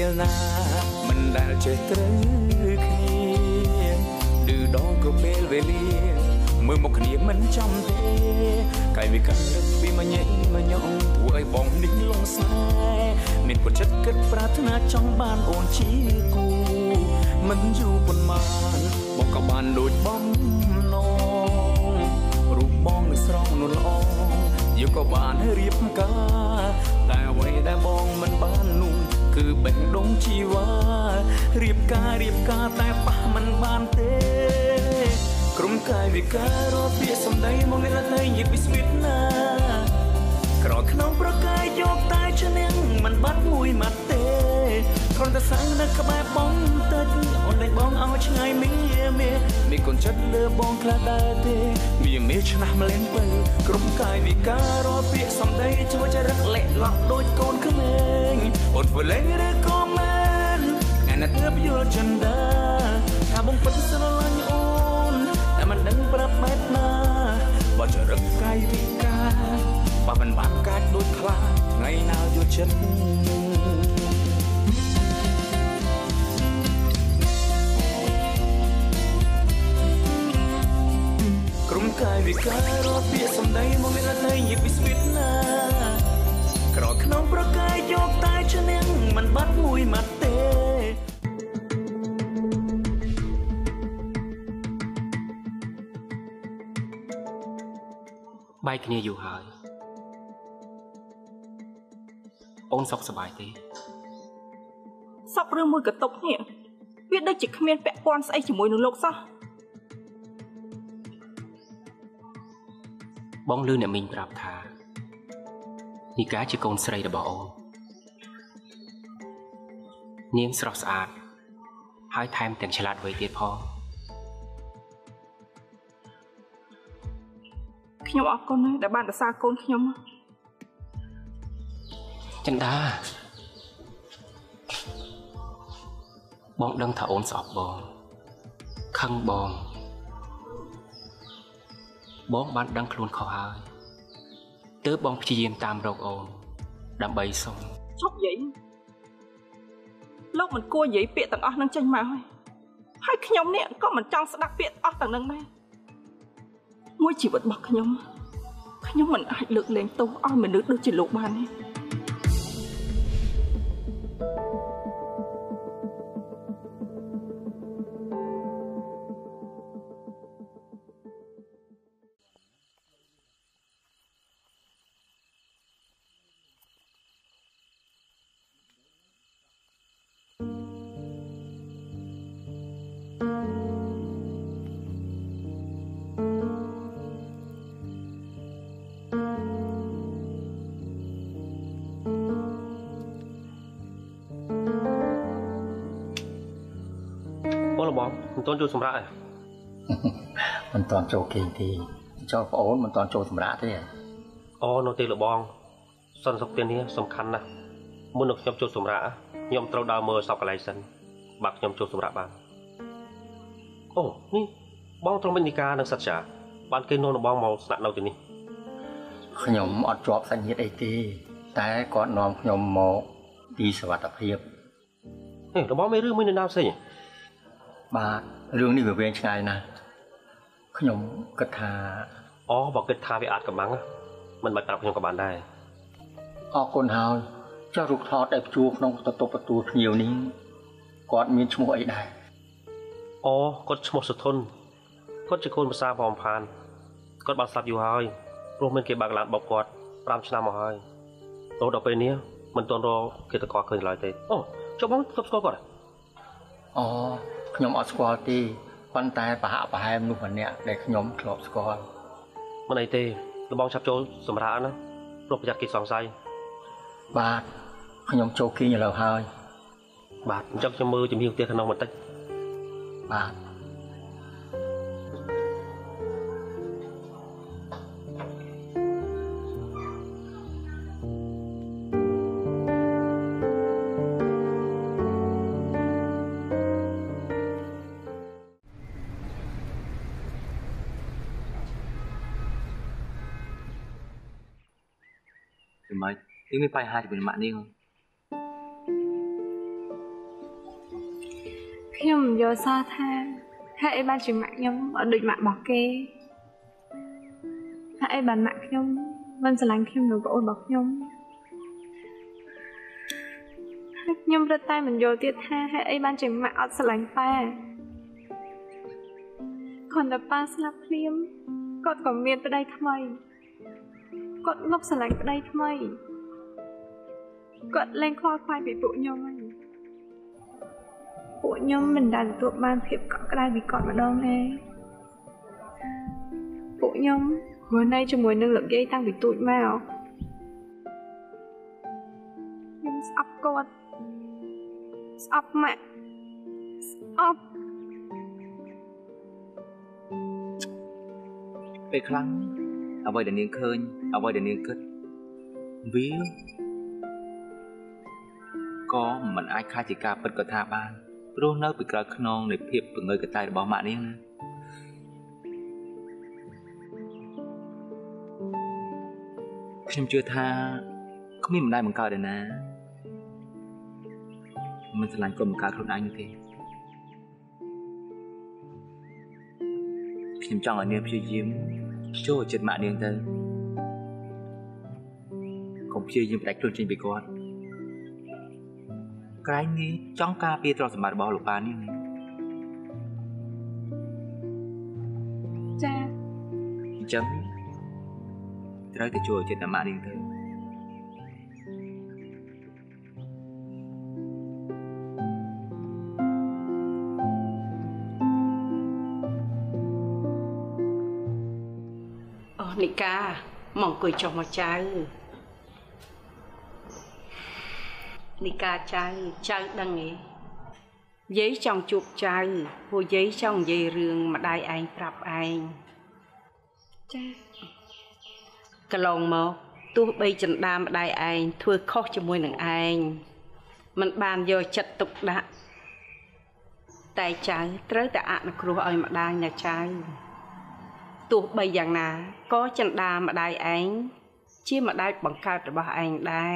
ពេលណាមិនដែលចេះត្រូវគ្នាឌឺដងគ្រប់ពេលវេលាមើលមកគ្នាមិនចំទេកាយវិការរឹកពីមកញែកមកញងធ្វើឲ្យបងនេះលងស្នេហ៍មានគាត់ចិត្តគិតប្រាថ្នាចង់បានអូនជាគូមិនយូរប៉ុន្មានបងក៏បានដូចបំណងរូបបងនឹងស្រស់នួនល្អយកក៏បានរៀបការតែអ្វីដែលបងមិនបាននោះគឺបេះដូងជីវ៉ារៀបការតែប៉ះមិនបានទេក្រុមកាយវិការរត់ពាក្យសម្ដីមកអ្នកនៅនិយាយពីស្វីតណាក្រក្នុងប្រកាយយកតែឈ្នះមិនបាត់មួយម៉ាត់ទេគ្រាន់តែសាំងនៅក្បែរបងតិចអូនលែងបងឲ្យឆ្ងាយមីមានកូនចិត្តលើបងខ្លះដែរទេមាឆ្នះម្លែងបើក្រុមកាយវិការរត់ពាក្យសម្ដីជួយចរិតលេះឡោះដូចកូនក្មេងអូនធ្វើលេងឬក៏មែនថ្ងៃណាទើបយល់ចិនដាថាបងពិតស្រឡាញ់អូនតែមិនដឹងប្រាប់បែបណាបើចរិតកាយវិការបើមិនបានកាចដូចខ្លាថ្ងៃណាយល់ចិត្តក្រុមកាយវិការរត់ពាក្យសម្ដីមកមានន័យនិយាយពីស្វីតណាក្រក្នុងប្រកាយយកតែឈ្នះមិនបាត់មួយម៉ាត់ទេបែកគ្នាយូរហើយអូនសុខសប្បាយទេសុខរឿងមួយកតុកនេះវាដូចជាគ្មានពាក់ព័ន្ធស្អីជាមួយនឹងលោកសោះបងលឺអ្នកមីងប្រាប់ថានីកាជាកូនស្រីរបស់អូននាងស្រស់ស្អាតហើយថែមទាំងឆ្លាតវៃទៀតផងខ្ញុំអរគុណណាស់ដែលបានរក្សាកូនខ្ញុំចិន្តាបងដឹងថាអូនស្អប់បងខឹងបងបានដឹងខ្លួនខុសហើយទើបបងព្យាយាមតាមរកអូនដើម្បីសុំឈប់និយាយលោកមិនគួរនិយាយពាក្យទាំងអស់នឹងចេញមកហើយខ្ញុំនេះក៏មិនចង់ស្ដាប់ពាក្យអស់ទាំងនឹងដែរមួយជីវិតរបស់ខ្ញុំមិនអាចលើកលែងទោសឲ្យមនុស្សដូចជាលោកបានទេបងមិនទាន់ចូលសម្រាប់ទេមិនទាន់ចូលគេទេចូលប្អូនមិនទាន់ចូលសម្រាប់ទេអូនៅទីលបងសន្តិសុខទីនេះសំខាន់ណាស់មុននឹងខ្ញុំចូលសម្រាប់ខ្ញុំត្រូវដើរមើលសពកន្លែងសិនបើខ្ញុំចូលសម្រាប់បានអូនេះបងត្រង់មិញនីកានិងសត្យាបានគេនាំបងមកស្នាក់នៅទីនេះខ្ញុំអត់ជាប់សាច់ញាតិអីទេតែគាត់នាំខ្ញុំមកពីសុវត្ថិភាពរបស់មានរឿងមួយនៅណាផ្សេងបាទរឿងនេះវាវែងឆ្ងាយណាស់ខ្ញុំគិតថាបើគិតថាវាអាចកំបាំងមិនបាច់ប្រាប់ខ្ញុំក៏បានដែរអរគុណហើយចុះរូបថតដែលជួក្នុងបន្ទប់ទទួលភ្ញៀវនេះគាត់មានឈ្មោះអីដែរគាត់ឈ្មោះសុធនគាត់ជាកូនភាសាបងផានគាត់បានស្លាប់យូរហើយព្រោះមានគេបើកឡានបោកគាត់5ឆ្នាំមកហើយរហូតដល់ពេលនេះមិនទាន់រកគេតកឃើញឡើយទេចុះបងស្គាល់គាត់ខ្ញុំអត់ស្គាល់ទេប៉ុន្តែប្រហាក់ប្រហែលមនុស្សម្នាក់ដែលខ្ញុំធ្លាប់ស្គាល់មិនអីទេលបងចាប់ចូលសម្រាប់ណាព្រោះប្រយ័ត្នគេសង្ស័យបាទខ្ញុំចូលគេឥឡូវហើយបាទអញ្ចឹងខ្ញុំមើលជំនាញផ្ទះក្នុងបន្តិចបាទ Thì mày, nếu mới bay hai thì bên mạng đi không? ខ្ញុំយកសារថាហេតុអីបានជាម៉ាក់ខ្ញុំអត់ដូចម៉ាក់របស់គេហេតុអីបានម៉ាក់ខ្ញុំមិនស្រឡាញ់ខ្ញុំនឹងប្អូនរបស់ខ្ញុំហើយខ្ញុំរត់តែមិនយល់ទៀតថាហេតុអីបានជាម៉ាក់អត់ស្រឡាញ់ប៉ាគ្រាន់តែប៉ាស្លាប់ភ្លាមគាត់ក៏មានប្តីថ្មីគាត់ងប់ស្រឡាញ់ប្តីថ្មីគាត់លែងខ្វល់ខ្វាយពីពួកខ្ញុំហើយពួកខ្ញុំមិនដែលទទួលបានភាពកក់ក្ដៅពីគាត់ម្ដងទេពួកខ្ញុំរស់នៅជាមួយនឹងលោកយាយតាំងពីទូចមកខ្ញុំស្អប់គាត់ស្អប់ម៉ាក់ស្អប់ពេលខ្លាំងអ្វីដែលនាងឃើញអ្វីដែលនាងគិតវាក៏មិនអាចខ្លាចជាការពិតក៏ថាបានព្រោះនៅពីក្រោយខ្នងនៃភាពពង្រើកតៃរបស់ម៉ាក់នាងណាខ្ញុំជឿថាគ្មានម្ដាយបង្កើតឯណាមិនស្រឡាញ់កូនបង្កើតខ្លួនឯងទេខ្ញុំចង់ឲ្យនាងព្យាយាមចូលចិត្តម៉ាក់នាងទៅកុំព្យាយាមផ្ដាច់ខ្លួនចេញពីគាត់ក្រែងនេះចង់ការពារទ្រព្យសម្បត្តិរបស់លោកប៉ានេះចាអញ្ចឹងត្រូវតែជួយចិត្តម៉ាក់នាងទៅអូនីកាមកអង្គុយចុះមកចៅនីកាចៅដឹងទេយាយចង់ជួបចៅព្រោះយាយចង់និយាយរឿងម្ដាយឯងប្រាប់ឯងចាកន្លងមកទោះបីចិន្តាម្ដាយឯងធ្វើខុសជាមួយនឹងឯងមិនបានយកចិត្តទុកដាក់តែចៅត្រូវតែអនុគ្រោះឲ្យម្ដាយណាចៅទោះបីយ៉ាងណាក៏ចិន្តាម្ដាយឯងជាម្ដាយបង្កើតរបស់ឯងដែរ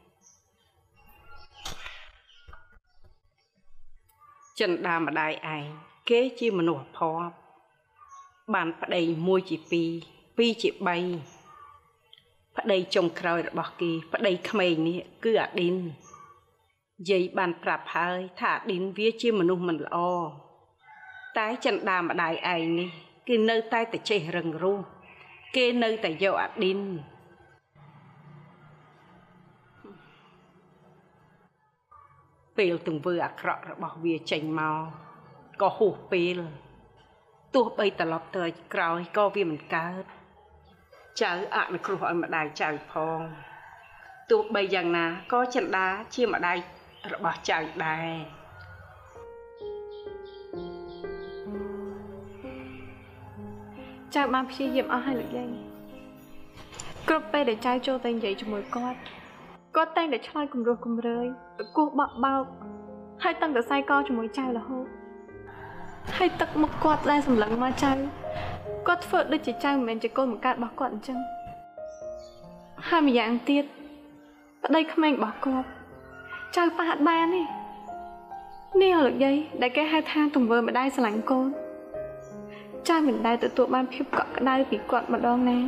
ចិន្តាម្ដាយឯងគេជាមនុស្សភ័ព្វបានប្តីមួយជា2 2ជា3ប្តីចុងក្រោយរបស់គេប្តីក្មេងនេះគឺអាឌិនយាយបានប្រាប់ហើយថាអាឌិនវាជាមនុស្សមិនល្អតែចិន្តាម្ដាយឯងនេះគេនៅតែចេះរឹងរូសគេនៅតែយកអាឌិនពេលទង្វើអាក្រក់របស់វាចេញមកក៏ហួសពេលទោះបីត្រឡប់ទៅក្រោយក៏វាមិនកើតចៅអនុគ្រោះឲ្យម្ដាយចៅផងទោះបីយ៉ាងណាក៏ចិន្តាជាម្ដាយរបស់ចៅដែរចៅបានព្យាយាមអស់ហើយលោកយាយគ្រប់ពេលដែលចៅចូលទៅនិយាយជាមួយគាត់តែងតែឆ្លើយគំរោះគំរើយតគោះបក់បោកហើយតាំងតែខ្សែកជាមួយចៅរហូតហើយទឹកមុខគាត់ដែលសម្លឹងមកចៅគាត់ធ្វើដូចជាចៅមិនមែនជាកូនបង្កើតរបស់គាត់អញ្ចឹងហើយម្យ៉ាងទៀតប្តីក្មេងរបស់គាត់ចៅប៉ះអត់បានទេនេះលោកយាយដែលគេហៅថាទង្វើម្ដាយស្រឡាញ់កូនចៅមិនដែលទទួលបានភាពកក់ក្ដៅពីគាត់ម្ដងណា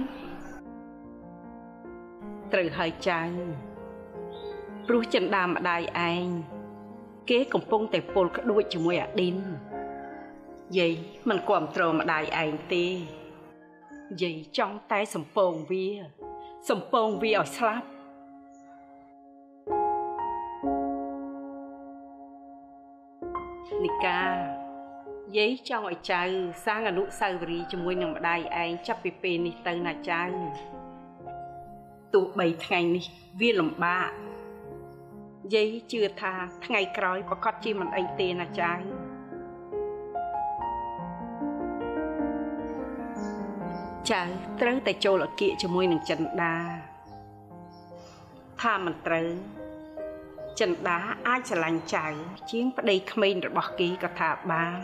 ត្រូវហើយចៅព្រោះចិន្តាម្ដាយឯងគេកំពុងតែពលក្ដួចជាមួយអាឌិនយាយមិនគ្រប់គ្រងម្ដាយឯងទេយាយចង់តែសំពងវាឲ្យស្លាប់នីកាយាយចង់ឲ្យចៅសាងអនុស្សាវរីយ៍ជាមួយនឹងម្ដាយឯងចាប់ពីពេលនេះទៅណាចៅទោះបីថ្ងៃនេះវាលំបាកយាយជឿថាថ្ងៃក្រោយប្រកាសជាមិនអីទេណាចៅចៅត្រូវតែចូលអគាកជាមួយនឹងចិន្តាថាមិនត្រូវចិន្តាអាចស្រឡាញ់ចៅជាងប្តីក្មេងរបស់គេក៏ថាបាន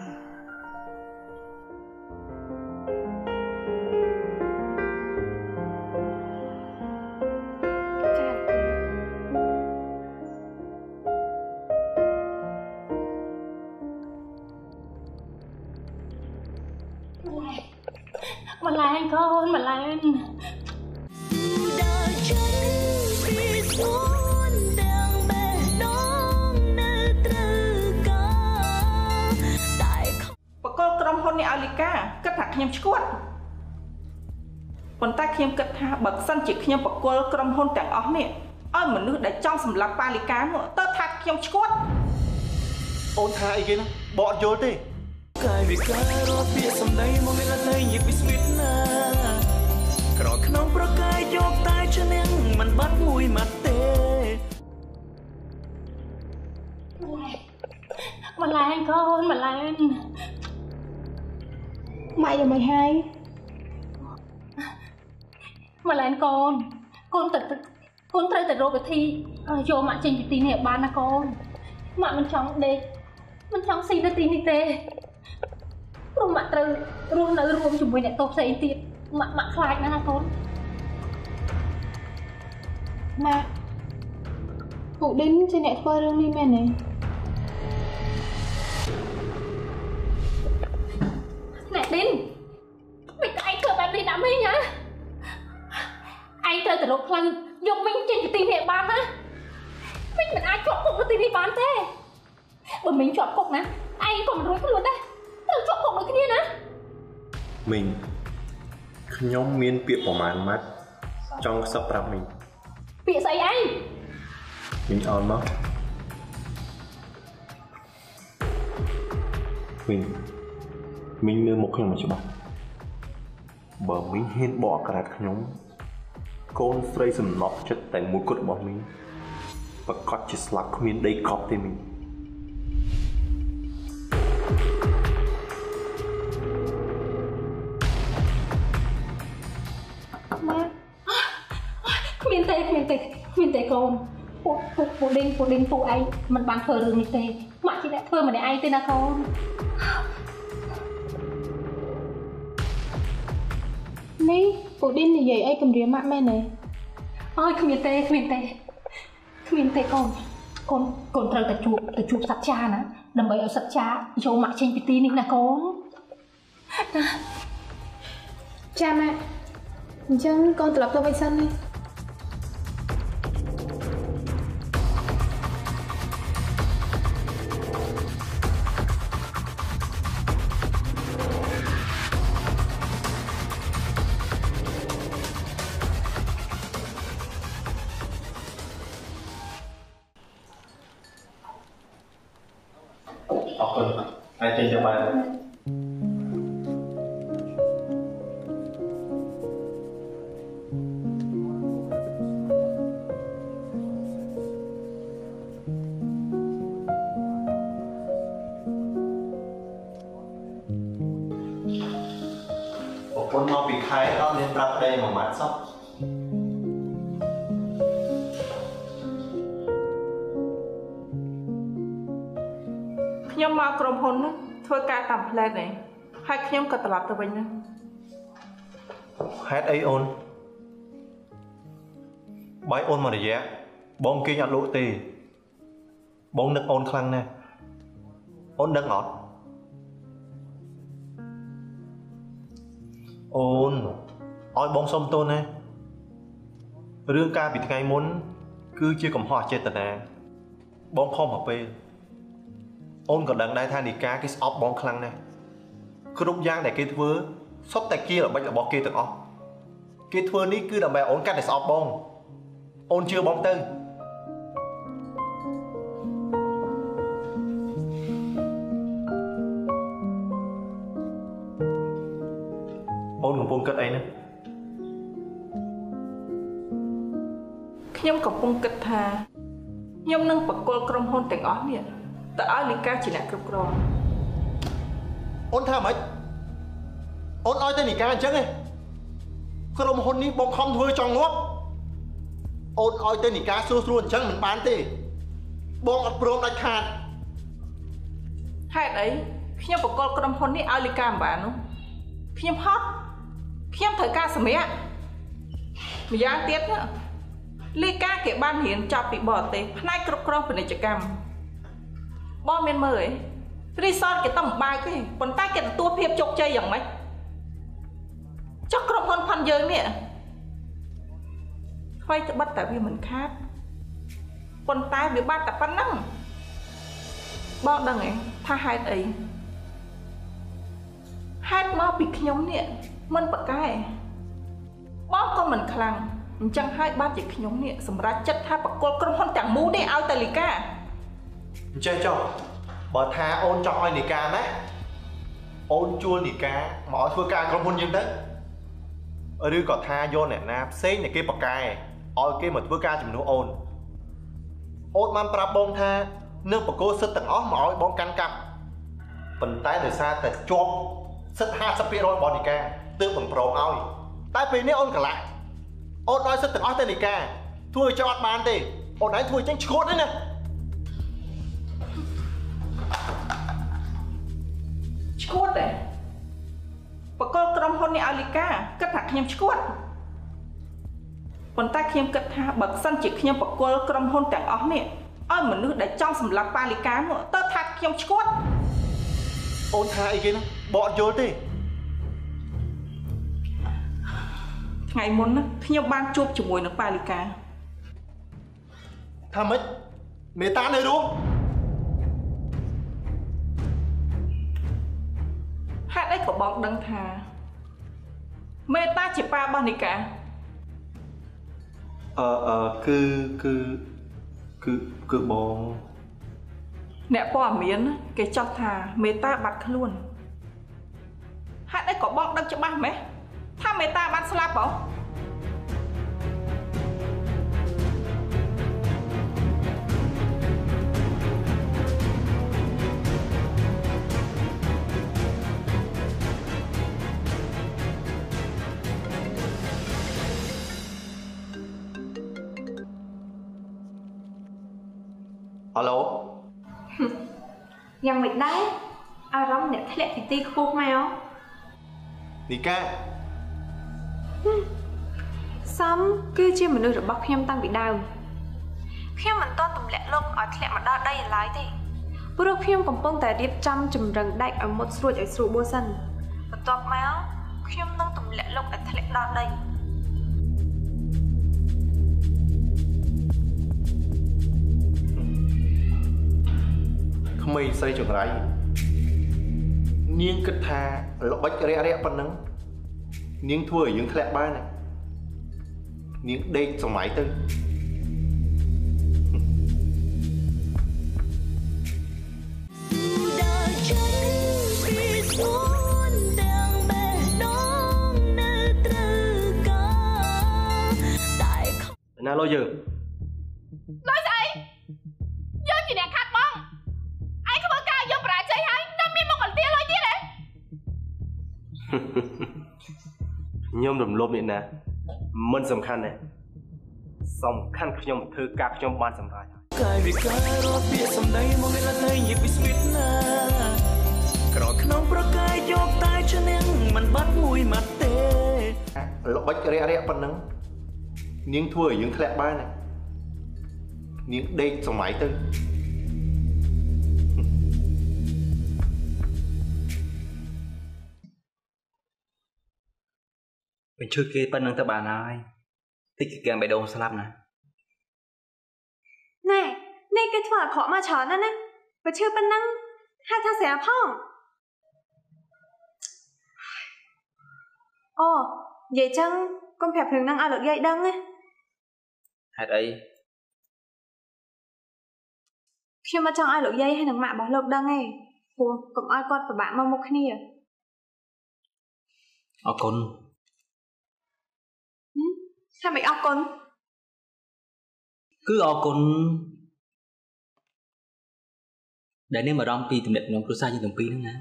ច Mà Lan con, mà Lan. Bà con trong hôn này Alika, kết hạt nhầm chút. Còn ta khiêm kết hạ bậc sân chỉ khiêm bà con trong hôn chẳng ớt nè. Ôi mà nước đã trong sầm lạc Alika nữa, tớ thạt khiêm chút. Ôn tha ý kiến bọn vô đi. Cái việc cái đó biết sầm đây mà mình là thấy nhịp sweet na. Cỏ khăn pro cái dọc tay cho nên mình bắt mùi mặt tê. Mà Lan con, mà Lan. Mày là mày hai. Mà Lan con tới từ rồi thi vô mạng trên tí này bán là con. Mạng mình chóng đây, mình chóng xin ra tí này tê. Rồi mạng từ luôn nở rùm chúng mình lại tốt dậy tiết. Mạng khai nữa hả con? Mà Phụ Đinh trên nẹ phơi rương đi mẹ này. Nè Đinh, mình có anh cờ bạn đi đã mấy nhá. Anh chơi từ lúc lần dùng mình trên cái tin hệ bán á. Mình ai chọn cục cái tin hệ bán thế. Bởi mình chọn cục nè, anh còn rối cái luôn đấy. Đừng chọn cục được cái kia nè. Mình nhóm miên bịa bỏ màn mắt trong sắp rạp mình. Bịa gì anh? Mình on mất. Mình nơi một khăn mà cho bạn. Bởi mình hên bỏ cả rạc nhóm. Con srei sầm nọc chất thành mũi cốt bỏ mình. Và có chỉ slạc mình đầy cọp tên mình. Má Miền tê con. Phụ Đinh phụ anh. Mình bán phở rừng miền tê. Mà chỉ lại phở mà để ai tên là con. Ní, Phụ Đinh thì vậy ai cầm rìa mạng mẹ này. Ôi, miền tê conត្រូវតែជួបសត្វចាណាដើម្បីឲ្យសត្វចាយកមកចេញពីទីនេះណាកូន Cha mẹ, chẳng con tự lập cho vay sân đi. Ai tin cho bạn. Con mau bị khai đó nên ra đây mà mát sóc. Nhưng màក្រុមហ៊ុនធ្វើការតាមផ្លែតនេះហើយខ្ញុំក៏ត្រឡប់ទៅវិញណា Hát ấy ôn. Bái ôn mà để giá. Bông kia nhặt lỗ tì. Bông nước ôn khăn nè. Ôn đấng ngọt. Ôn. Ôi bông xông tôn nè. Rương ca bị ngày muốn cứ chưa cầm hòa chết tần nè. Bông không hợp bê. Ôn còn đằng đây than đi ca cái ốc bông khăn nè. Cứ rút giang để kia thưa. Sốt tay kia là bách là bó kia từng ốc. Kia thưa ní cứ đầm bè ôn cắt để ốc bông. Ôn chưa bông tư. Ôn còn bông cất ấy nè. ខ្ញុំកំពុងគិតថាខ្ញុំនឹងបកគលក្រុមហ៊ុនទាំងអស់នេះតើឲ្យលីកាជាអ្នកគ្រប់គ្រង Ôn tha mấy. Ôn ơi tên nỉ ca anh chắc đi.ក្រុមហ៊ុននេះបងខំធ្វើចង់ងាប់ អូនឲ្យទៅនីការស្រួលស្រួលអញ្ចឹងមិនបានទេបងអត់ព្រមដាច់ខាតហេតុអីខ្ញុំបកលក្រុមហ៊ុននេះឲ្យលីកាមិនបាននោះខ្ញុំហត់ខ្ញុំត្រូវការសម្រាប់ម្យ៉ាងទៀតលីកាគេបានរៀនចប់ពីបរទេសផ្នែកគ្រប់គ្រងពាណិជ្ជកម្មបងមានមើលអីរីសតគេទៅមិនបើកទេប៉ុន្តែគេទទួលភាពជោគជ័យយ៉ាងម៉េចផាន់យើងនេះថ្មីត្បិតតែវាមិនខាតប៉ុន្តែវាបានតែប៉ុណ្ណឹងបងដឹងទេថាហេតុអីហេតុមកពីខ្ញុំនេះមិនប្រកែបងក៏មិនខ្លាំងអញ្ចឹងហើយបានជាខ្ញុំនេះសម្រាប់ចិត្តថាបកគលក្រុមហ៊ុនទាំងមូលនេះឲ្យតែលីកាអញ្ចឹងចុះបើថាអូនចង់ឲ្យលីកាណាអូនជួលលីកាមកឲ្យធ្វើការក្រុមហ៊ុនយើងទៅឬក៏ថាយកអ្នកណាផ្សេងដែលគេប្រកែឲ្យគេមកធ្វើការជំនួសអូនបានប្រាប់បងថានឹងបកគលសិទ្ធិទាំងអស់មកឲ្យបងកាន់កាប់ប៉ុន្តែដោយសារតែជាប់សិទ្ធិ 50% របស់លីកាទើបមិនព្រមឲ្យតែពេលនេះអូនកន្លះអូនឲ្យសិទ្ធិទាំងអស់ទៅលីកាធ្វើឲ្យចោលអត់បានទេអូនឯងធ្វើអញ្ចឹងឈួតទេណាឈួតទេបកគលក្រុមហ៊ុននេះឲ្យលីកាគិតថាខ្ញុំឈួតប៉ុន្តែខ្ញុំគិតថាបើសិនជាខ្ញុំបកគលក្រុមហ៊ុនទាំងអស់នេះឲ្យមនុស្សដែលចង់សម្លាប់ប៉ាលីកានោះទៅថាខ្ញុំឈួតអូនថាអីគេនោះបកអត់យល់ទេថ្ងៃមុនខ្ញុំបានជួបជាមួយនឹងប៉ាលីកាថាម៉េចមេតានៅរស់ហេតុអីក៏បងដឹងថាមេតាជាប៉ារបស់នីកាគឺបងអ្នកព័ត៌មានគេចោទថាមេតាបាត់ខ្លួនហេតុអីក៏បងដឹងច្បាស់ម៉េះថាមេតាបានស្លាប់ហ៎ហៅឡូយ៉ាងមិនដែរអារម្មណ៍អ្នកធ្លាក់ពីទីខ្ពស់មកនីកាសំគឺជាមនុស្សរបស់ខ្ញុំតាំងពីដើមខ្ញុំមិនទាន់ទម្លាក់លោកឲ្យធ្លាក់មកដល់ដីឡើយទេព្រោះខ្ញុំកំពុងតែរៀបចំចម្រឹងដែកឲ្យមុតស្រួចឲ្យស្រួលបួសិនបន្ទាប់មកខ្ញុំនឹងទម្លាក់លោកឲ្យធ្លាក់ដល់ដីក្មេងស្រីចង្រៃនាងគិតថាល្បិចរាក់ប៉ុណ្ណឹងនាងធ្វើឲ្យយើងធ្លាក់បាននាងដេកសម័យទៅណាលុយយើងលុយស្អីយើងជាអ្នកខាត់បងឯងធ្វើការយកបរាជ័យហើយនៅមានមកបន្ទាលុយទៀតទេខ្ញុំរំលោភអ្នកណាមិនសំខាន់ទេសំខាន់ខ្ញុំធ្វើការខ្ញុំបានសម្រេចកាយវិការរត់ពាក្យសម្ដីមកនៅតែញិបពីស្វីតណាក្រក្នុងប្រកាយយកតែឈ្នះមិនបាត់មួយម៉ាត់ទេល្បិចរាក់ប៉ុណ្ណឹងនាងធ្វើឲ្យយើងធ្លាក់បាននាងដេកសម័យទៅបញ្ឈឺគេប៉ុណ្្នឹងទៅបានហើយតិចគឺកាំបេះដូងស្លាប់ណាណែគេធ្វើអាក្រក់មកច្រើនណាស់ណាបើឈឺប៉ុណ្ណឹងហៅថាស្រាផងអូនិយាយចឹងកុំប្រាប់រឿងហ្នឹងឲ្យលោកយាយដឹងណាហេតុអីខ្ញុំមិនចង់ឲ្យលោកយាយហើយនឹងម៉ាក់របស់លោកដឹងទេព្រោះកុំឲ្យគាត់ពិបាកមកមុខគ្នាអរគុណថាមិនអរគុណគឺអរគុណដែលនាងបារម្ភពីទំនាក់ទំនងគ្រួសារយើងទាំងពីរហ្នឹងណា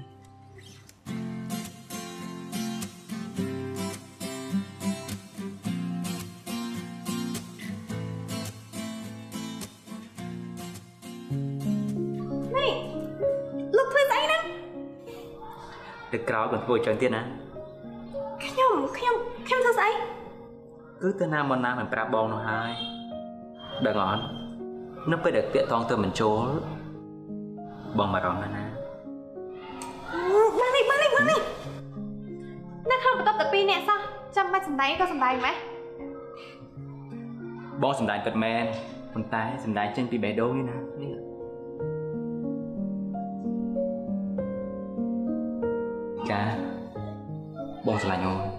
ទឹកក្រោយcònធ្វើច្រើនទៀតណាខ្ញុំធ្វើស្អីគឺទៅណាមកណាមិនប្រាប់បងនោះហើយដឹងអត់នៅពេលដែលតាក់តងទៅមិនចូលបងបារម្ភណាស់ណាបាននេះនៅក្នុងបន្ទប់តែ2នាក់សោះចចាំបាច់សម្ដែងក៏សម្ដែងម៉េះបងសម្ដែងពិតមែនប៉ុន្តែសម្ដែងចេញពីបេះដូងនេះណានេះចាបងស្រឡាញ់អូន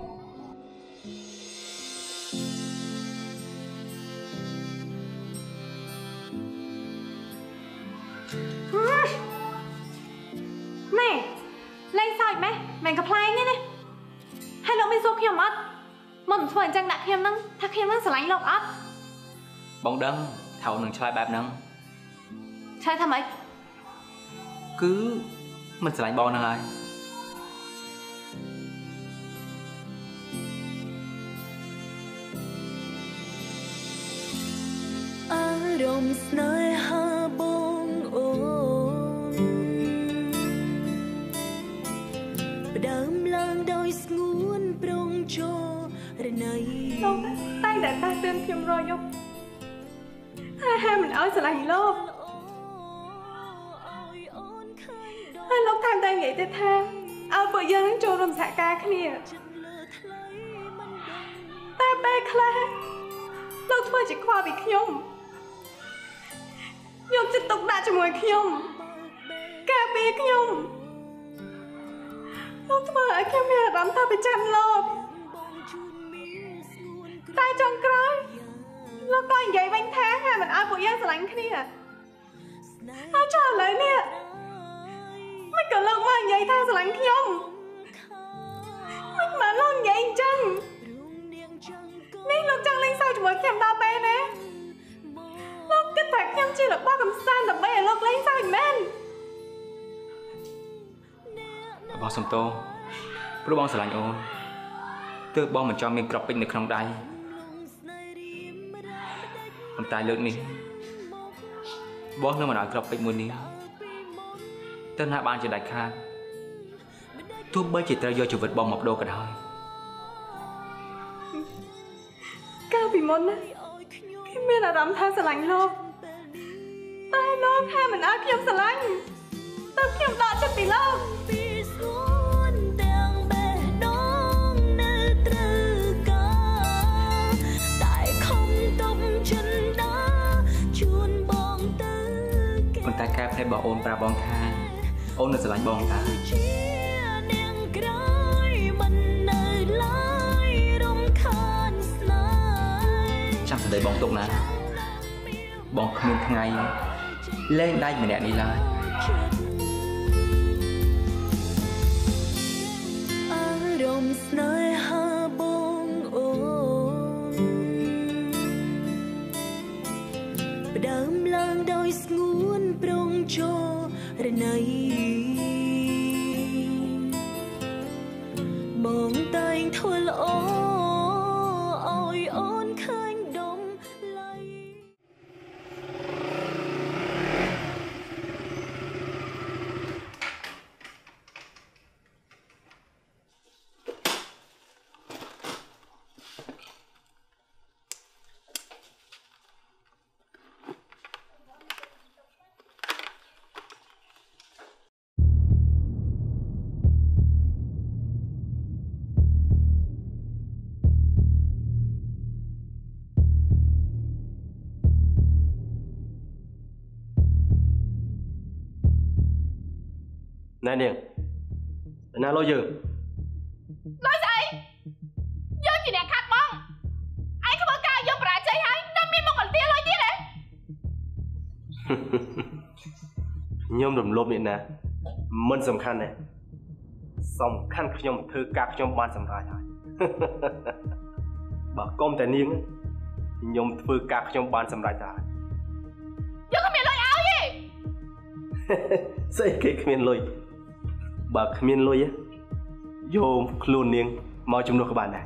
ណែលេងសើចម៉េះមិនកំ pl ែងទេណាហើយលោកមានសួរខ្ញុំអត់មិនធ្វើអញ្ចឹងដាក់ខ្ញុំហ្នឹងថាខ្ញុំហ្នឹងស្រឡាញ់លោកអត់បងដឹងថាអូននឹងឆ្លើយបែបហ្នឹងឆ្លើយថាម៉េចគឺមិនស្រឡាញ់បងហ្នឹងហើយអារម្មណ៍ស្នេហាបងអូនផ្ដើមឡើងដោយស្ងួនប្រងជរណៃលោកតែងតែតាទឿនខ្ញុំរាល់យប់ហើយមិនអោយស្រឡាញ់លោកហើយលោកថែមតែនិយាយទៀតថាឲ្យពួកយើងនឹងចូលរួមសហការគ្នាតែពេលខ្លះលោកធ្វើជាខ្វល់ពីខ្ញុំយកចិត្តទុកដាក់ជាមួយខ្ញុំការពារខ្ញុំលោកធ្វើឲ្យខ្ញុំមានអារម្មណ៍ថាប្រចាំលោកតែចុងក្រោយលោកក៏និយាយវិញថាហើយមិនឲ្យពួកយើងស្រឡាញ់គ្នាហើយចុះឥឡូវនេះមិនក៏លោកមកនិយាយថាស្រឡាញ់ខ្ញុំមិនមកលោកនិយាយអញ្ចឹងនេះលោកចង់លេងសើចជាមួយខ្ញុំដល់ពេលណាលោកគិតថាខ្ញុំជារបស់កំសាន្តដើម្បីឲ្យលោកលេងសើចមែនបងសំទោព្រោះបងស្រឡាញ់អូនទើបបងមិនចង់មានក្របពេជ្រនៅក្នុងដៃប៉ុន្តែលើកនេះបងនឹងមិនឲ្យក្របពេជ្រមួយនេះទៅណាបានជាដាច់ខាតទោះបីជាត្រូវយកជីវិតបងមកបដូរក៏ដោយកាលពីមុនណាខ្ញុំមានអារម្មណ៍ថាស្រឡាញ់លោកតែលោកហាមិនឲ្យខ្ញុំស្រឡាញ់តែខ្ញុំដកចិត្តពីលោកប៉ុន្តែកែផ្នែករបស់អូនប្រាប់បងថាអូននៅស្រឡាញ់បងតាចាំសម្ដីបងទុកណាបងគ្មានថ្ងៃលែងដាច់ម្នាក់នេះឡើយអារម្មណ៍ស្នេហាបងអូនផ្ដើមឡើងដោយស្ងួនប្រងជរណៃបងតែងធ្វើល្អឲ្យអូនឃើញដុំឡៃណែនាងណាលោយើងលុយស្អីយើងជាអ្នកខាត់បងឯងធ្វើការយើងបរាជ័យហើយនៅមានមកបន្ទាលុយទៀតហ៎ខ្ញុំរំលោភអ្នកណាមិនសំខាន់ទេសំខាន់ខ្ញុំធ្វើការខ្ញុំបានសម្រេចហើយ បើកុំតែនាងខ្ញុំធ្វើការខ្ញុំបានសម្រេចហើយយើងគ្មានលុយឲ្យទេស្អីគេគ្មានលុយបើគ្មានលុយយកខ្លួននាងមកជំនួសក៏បានដែរ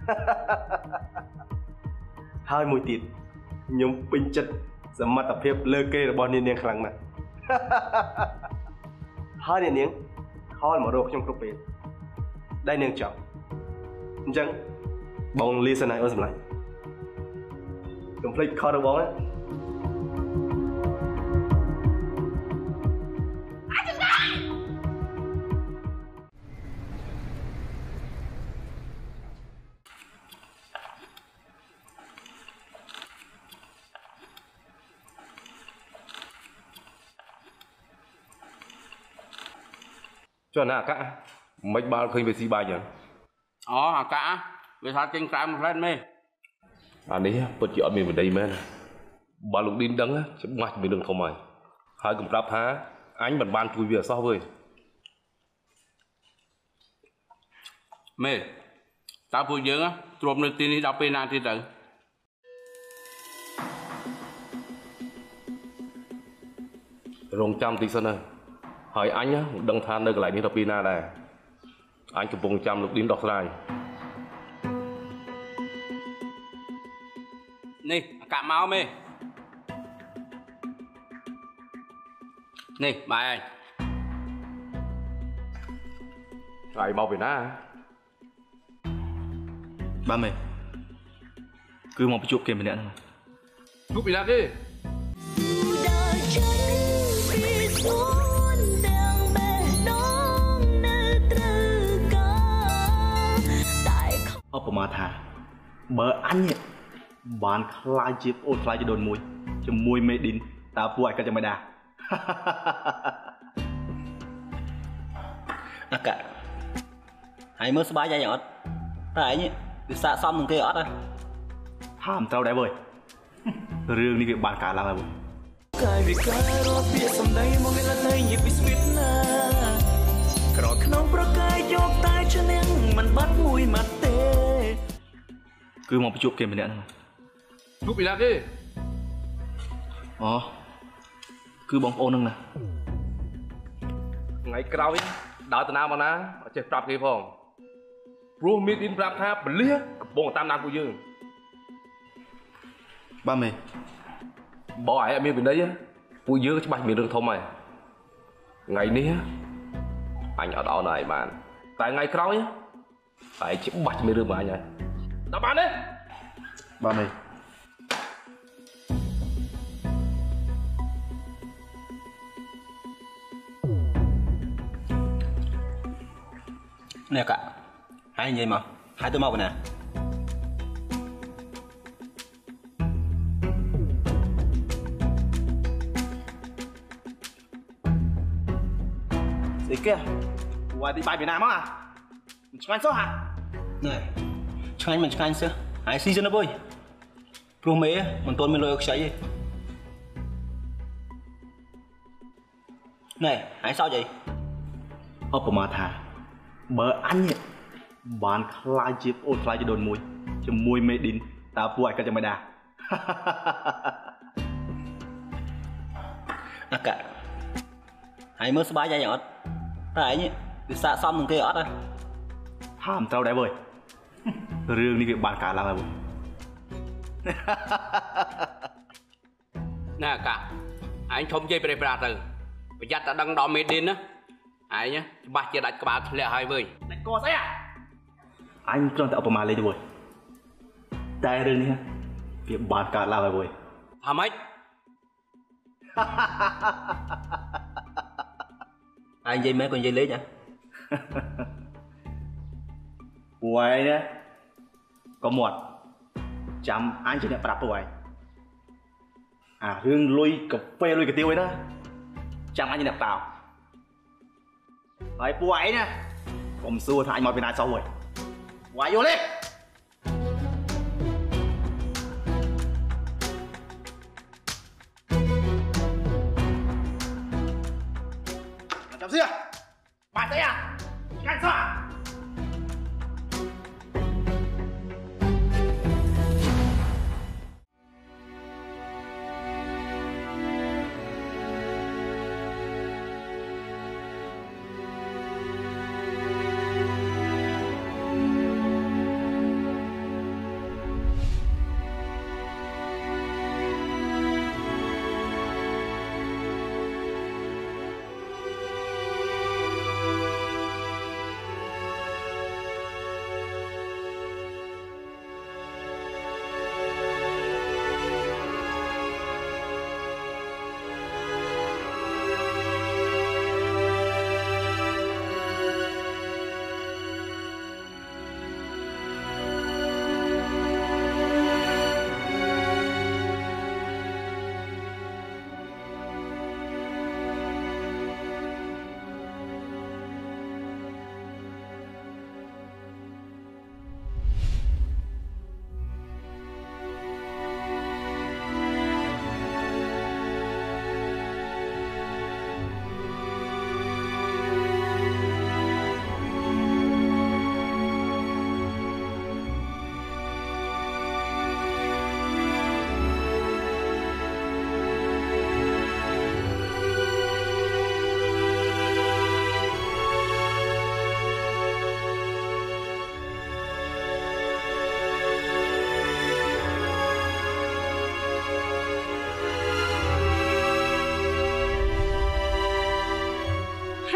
ហើយមួយទៀតខ្ញុំពេញចិត្តសមត្ថភាពលើគេរបស់នាងខ្លាំងណាស់ ហើយនាងខលមករកខ្ញុំគ្រប់ពេលដែលនាងចង់អញ្ចឹងបងលាសិនហើយអូនសម្លាញ់កុំភ្លេចខលរបស់បងណាអ cho nó cả mấy ba khơi về xì bài nhỉ cả về sao trên trái một lần mê anh ấy bật chợ mình về đây mê nè bà lục đinh đắng á sẽ mạch mình đừng không mày hai cùng đáp há anh bật ban chui về sao vậy mê tao vui dương á trộm được tin đi đọc bên nào thì tự rong trăm tí sân ơi hỏi anh á đăng than nơi cái lại đi đọc pina này anh chụp vùng trăm lục đinh đọc dài nè cạm máu mê nè bài ơi lại mau về na ba mày cứ mong chụp kèm bên này chụp bị lạc đi mà thà bờ anh ấy bán khai chip ôn khai cho đồn mùi cho mùi mê đinh ta vui cả cho mày đà cả hãy mới bái dài nhọt tại nhỉ bị xạ xong một cái ọt á hàm tao đấy bơi riêng đi việc bàn cả làm rồi cái việc cái đó biết xong đây mong người ta thấy nhịp biết na cọ không pro cái chọc tai cho nên mình bắt mùi mặt tê cứ mong chụp kèm bên này chụp bị lạc đi cứ bóng ôn nâng nè ngày cào ấy đào từ nào mà ná chơi trap kia phong pro mid in trap tháp bẩn lia bông tam nam của dương ba mày bỏ ai em bên đấy á của dương cho bạch miền đường thông mày ngày ní anh ở đó này bạn tại ngày cào ấy tại chỉ bạch miền đường mà anh này đáp bạn đấy ba mày nè cả hai anh vậy mà hai tôi mau rồi nè gì kia qua đi bài Việt Nam á mình chơi số hả này chơi mình chơi sao hai season nó bơi pro mê mình tôn mình lôi cái gì này hai sao vậy mà thà bờ anh ấy bán khai chip ôn khai cho đồn mùi cho mùi mê đinh ta vui cả cho mày đà cả hãy mới bái dài nhọt tại nhỉ bị xạ xong một cái ọt á hàm tao đấy bơi riêng đi việc bàn cả làm rồi nè cả anh không chơi bề bề từ bây giờ ta đang đo mê đinh á ai nhá ba chia đặt các bạn lẹ hai vơi này co đấy à anh trong tạo mà lên đi bơi tay riêng đi việc bàn cả làm rồi hàm ấy anh dây mấy con dây lấy nhá quay nhá có một trăm anh chỉ nhận bạc quay riêng lui cà phê lui cái tiêu ấy đó trăm anh chỉ nhận tàu đấy quay nhá còn xưa thì anh mọi bên này sau rồi quay vô lên làm gì à bạn đấy à干啥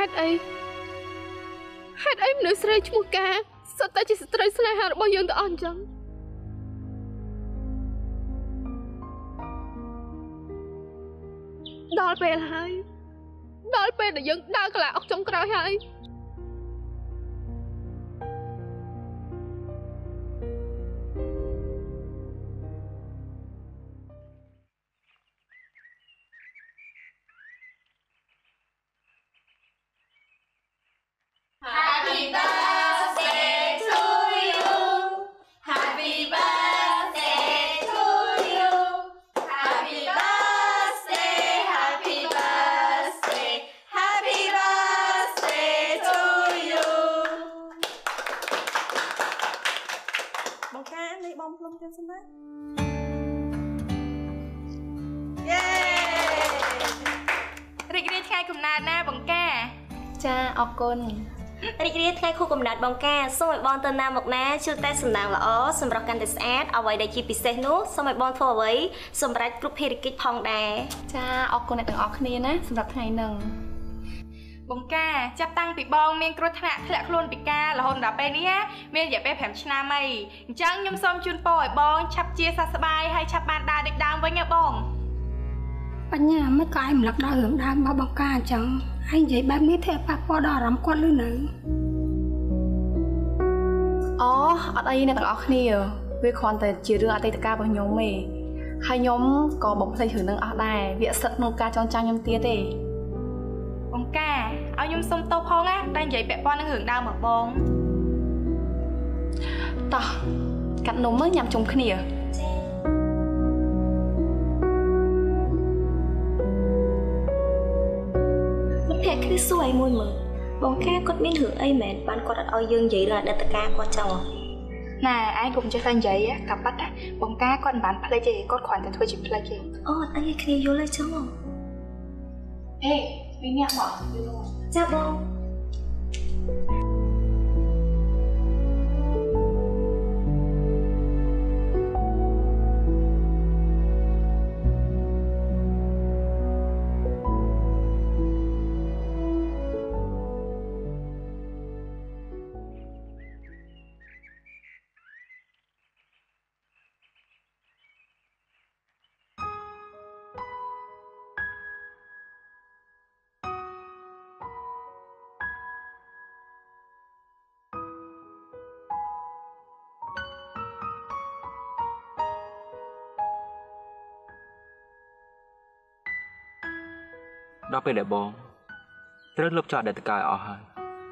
តុអីមនុស្សស្រីឈ្មោះកាសុទ្ធតែជាស្ត្រីស្នេហារបស់យើងទាំងអស់អញ្ចឹងដល់ពេលហើយដល់ពេលដែលយើងដើរកន្លះអុកចុងក្រោយហើយ Happy birthday to you. Happy birthday to you. Happy birthday, happy birthday, happy birthday to you. បងកានេះបងភ្លុំចឹងសិនណាយេរីករាយថ្ងៃកំណើតណាបងកាចាអរគុណរីករាយថ្ងៃខួបកំណើតបងកាសូមឲ្យបងទៅណាមកណាជួបតែសំណាងល្អសម្រាប់កាន់តែស្អាតអ្វីដែលជាពិសេសនោះសូមឲ្យបងធ្វើអ្វីសម្រាប់គ្រប់ភារកិច្ចផងដែរចាអរគុណអ្នកទាំងអស់គ្នាណាសម្រាប់ថ្ងៃនេះបងកាចាប់តាំងពីបងមានគ្រោះថ្នាក់ធ្លាក់ខ្លួនពិការរហូតដល់ពេលនេះមានរយៈពេល5ឆ្នាំអីអញ្ចឹងខ្ញុំសូមជូនពរឲ្យបងឆាប់ជាសះស្បើយហើយឆាប់បានដើរដូចដើមវិញណាបងបញ្ញាមិនក៏ឯងរំលឹកដល់រឿងដើមរបស់បងកាអញ្ចឹងឯងនិយាយបែបនេះធ្វើប៉ះពាល់ដល់អារម្មណ៍គាត់ឬនៅអូអត់អីអ្នកទាំងអស់គ្នាវាគ្រាន់តែជារឿងអតីតកាលរបស់ខ្ញុំទេហើយខ្ញុំក៏បំភ្លេចរឿងនឹងអស់ដែរវាស្ថិតក្នុងការចងចាំខ្ញុំទៀតទេបងកាឲ្យខ្ញុំសុំទោសផងណាតែនិយាយពាក់ព័ន្ធនឹងរឿងដើមរបស់បងតោះកាត់នំមើលញ៉ាំជុំគ្នាភ័ក្រគ្នាសួរឲ្យមួយមើលបងកាគាត់មានរឿងអីមែនបានគាត់អត់ឲ្យយើងនិយាយរឿងអតីតកាលគាត់ចឹងណែឯងកុំចេះតែនិយាយតែប៉ាត់ណាបងកាគាត់មិនបានភ្លេចទេគាត់គ្រាន់តែធ្វើជាភ្លេចទេអូអត់អីគ្នាយល់ទេចឹងអេវិញញ៉ាំមកចាបងដល់ពេលដែលបងត្រូវលុបចោលអតីតកាលអស់ហើយ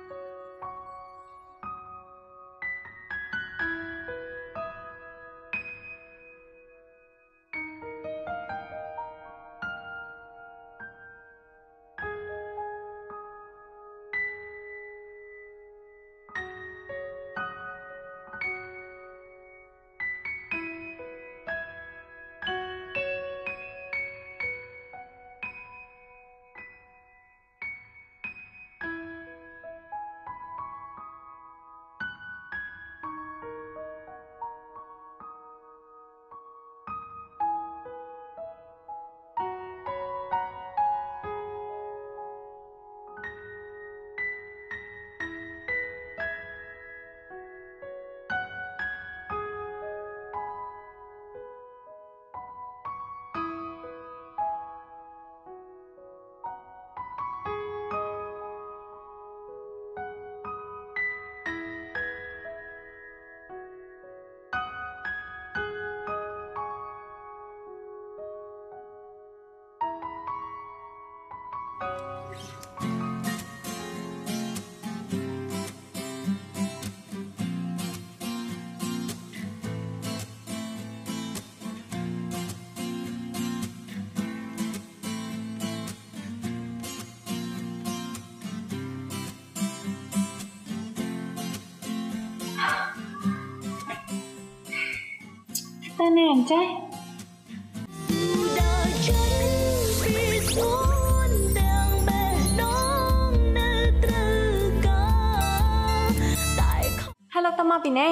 តែណែអញ្ចេះHello តើមកពីណា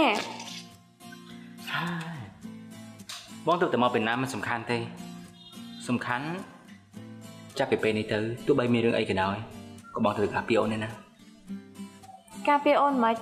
បងទៅតែមកពីណាមិនសំខាន់ទេសំខាន់ចាប់ពីពេលនេះទៅទោះបីមានរឿងអីក៏ដោយក៏បងត្រូវការពីអូននេះណាការពារអូនមិន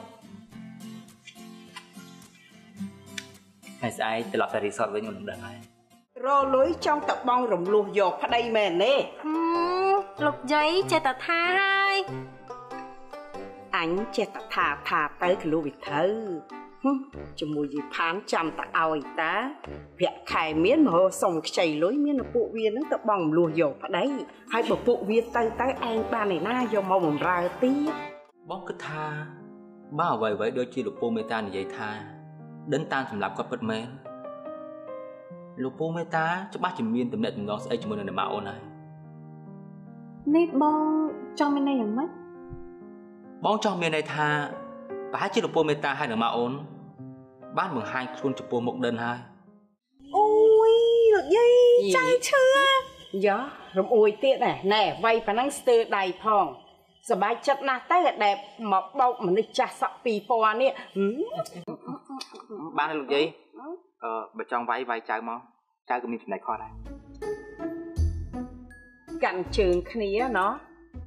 ហើយស្អែកត្រឡប់ទៅរីសតវិញអូននឹងដឹងហើយរលុយចង់តបងរំលោះយកប្តីមែនទេលោកយាយចេះតែថាហើយអញចេះតែថាទៅគលូវិទៅជាមួយយីផានចាំតឲ្យតាប្រាក់ខែមានមហោសុំខ្ចីលុយមានពួកវានឹងតបងរំលោះយកប្តីហើយបើពួកវាទៅឯងបានឯណាយកមកបំរើទៀតបងគិតថាបើអ្វីៗដូចជាលោកពូមេតានិយាយថាដិនតាមសម្រាប់គាត់ពិតមែនលោកពូមេតាច្បាស់ជាមានទំនាក់ទំនងស្អីជាមួយនឹងអ្នកម៉ាអូនហើយនេះបងចង់មានន័យយ៉ាងម៉េចបងចង់មានន័យថាប្រហែលជាលោកពូមេតាហើយនឹងម៉ាអូនបានបង្ហាញខ្លួនចំពោះមុខដិនហើយអូយលោកយាយចៃឈឺយ៉ារំអួយទៀតណែវាយប៉ណ្ណឹងស្ទើរដៃផងសบายចិត្តណាស់ទៅដែលមកបោកមនុស្សចាស់សក់2000នេះបានលោកយាយបើចង់វាយចៅមកចៅក៏មានចំណែកខុសដែរកាន់ជើងគ្នាណោះ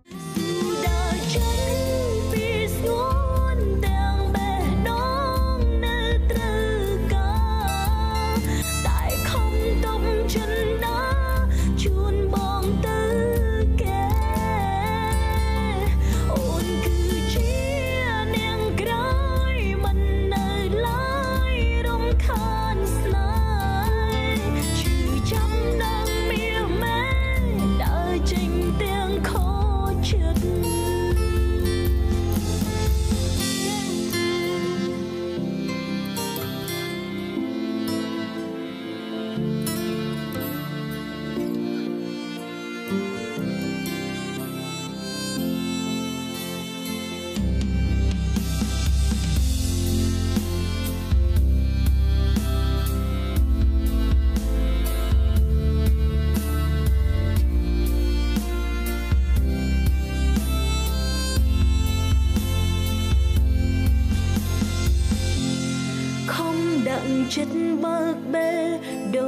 chất bạc bê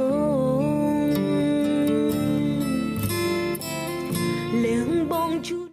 đôi liếng bóng chút